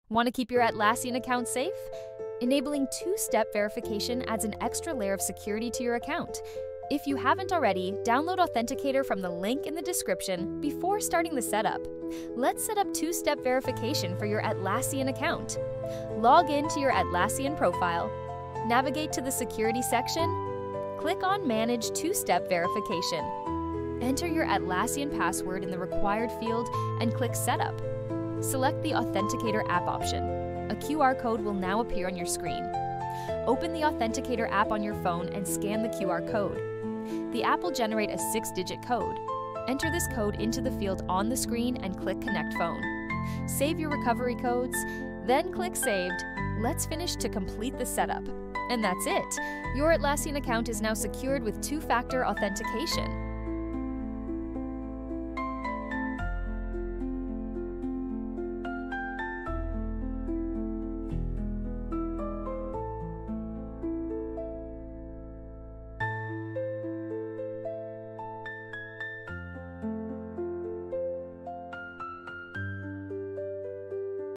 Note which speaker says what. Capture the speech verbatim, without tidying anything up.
Speaker 1: Want to keep your Atlassian account safe? Enabling two-step verification adds an extra layer of security to your account. If you haven't already, download Authenticator from the link in the description before starting the setup. Let's set up two-step verification for your Atlassian account. Log in to your Atlassian profile, navigate to the Security section, click on Manage Two-Step Verification. Enter your Atlassian password in the required field and click Setup. Select the Authenticator app option. A Q R code will now appear on your screen. Open the Authenticator app on your phone and scan the Q R code. The app will generate a six-digit code. Enter this code into the field on the screen and click Connect Phone. Save your recovery codes, then click Saved. Let's finish to complete the setup. And that's it! Your Atlassian account is now secured with two-factor authentication.